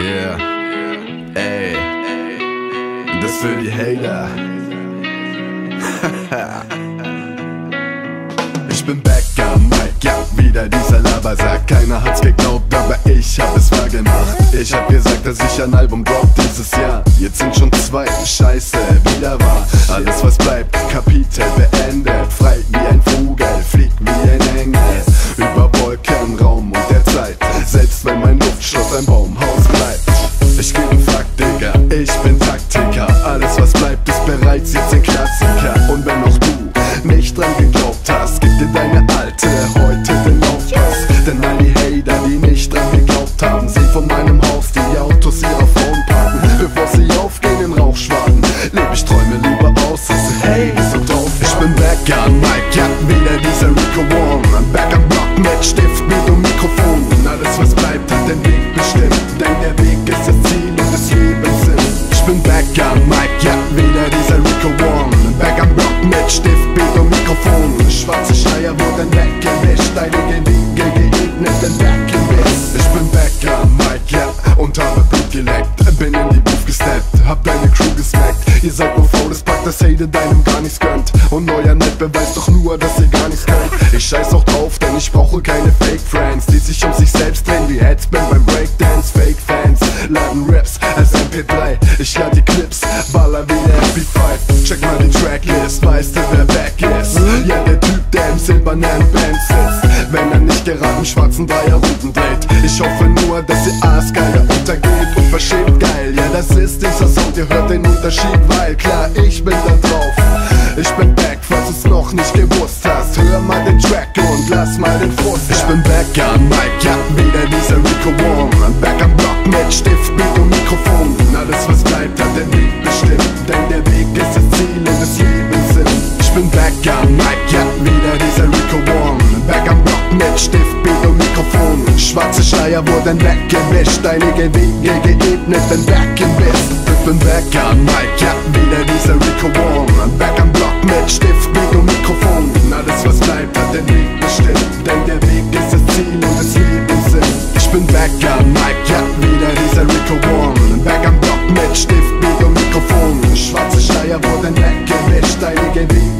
Yeah, ey, das für die Hater. Ich bin back am Mic, ja, wieder dieser Labersack. Keiner hat's geglaubt, aber ich hab es wahr gemacht. Ich hab gesagt, dass ich ein Album drop dieses Jahr. Jetzt sind schon 2, scheiße, wieder wahr. Alles was bleibt, Kapitel beendet. Frei wie ein Vogel, flieg wie ein Engel. Über Wolken, Raum und der Zeit. Selbst wenn mein Luftschloss ein Baumhaus bleibt. Ich geb 'n Fuck, Digga, ich bin Taktiker. Alles was bleibt ist bereits jetzt ein Klassiker. Und wenn auch du nicht dran geglaubt hast, gib dir deine alte heute den Aufpass. Denn all die Hater, die nicht dran geglaubt haben, sehen von meinem Haus die Autos ihrer Frauen parken. Bevor sie aufgehen in Rauchschwaden, leb ich Träume lieber aus, als hey, so drauf. Ich bin back am Mic, ja, wieder dieser Rico Warm. I'm back am Block mit Stift, Beat und Mikrofon. Und alles was bleibt, hat den Weg bestimmt. Denn der Weg ist das Ziel und des Lebens Sinn. Ich bin back am Mic, ja, wieder dieser Rico Warm. I'm back am Block mit Stift, Beat und Mikrofon. Schwarze Schleier wurden weggewischt, einige Wege geebnet, den Berggewiss. Ich bin back am Mic, ja, und habe Blut geleckt. Bin in die Booth gesteppt, hab deine Crew gesmackt. Ihr seid nur faules Pack, das hatet deinem gar nichts gönnt. Und euer Net beweist doch nur, dass ihr gar nichts könnt. Ich scheiß auch drauf, denn ich brauche keine Fake-Friends, die sich um sich selbst drehen wie Headspin beim Breakdance. Fake-Fans laden Raps als MP3. Ich lade die Clips, baller wie der MP5. Check mal die Tracklist, weißt du wer back ist? Ja, der Typ, der im silbernen Band sitzt, wenn er nicht gerade im schwarzen Dreierrunden dreht. Ich hoffe nur, dass ihr Aasgeier untergeht und verschämt geil. Ja, das ist dieser Sound, ihr hört den Unterschied, weil klar, ich bin da drauf. Ich bin back, falls du's noch nicht gewusst hast. Hör mal den Track und lass mal den Frust. Ich bin back am Mic, ja, wieder dieser Rico Warm. I'm back am Block mit Stift, Beat und Mikrofon. Und alles was bleibt, hat den Weg bestimmt. Denn der Weg ist das Ziel und des Lebens Sinn. Ich bin back am Mic, ja, wieder dieser Rico Warm. I'm back am Block mit Stift, Beat und Mikrofon. Schwarze Schleier wurden weggewischt, einige Wege geebnet, den Berggewiss. Ich bin back am Mic, ja, wieder dieser Rico Warm. I'm back am Block mit Stift, Beat und Mikrofon. Und alles was bleibt, hat den Weg bestimmt. Denn der Weg ist das Ziel und des Lebens Sinn. Ich bin back am Mic, ja, wieder dieser Rico Warm. I'm back am Block mit Stift, Beat und Mikrofon. Schwarze Schleier wurden weggewischt, einige Wege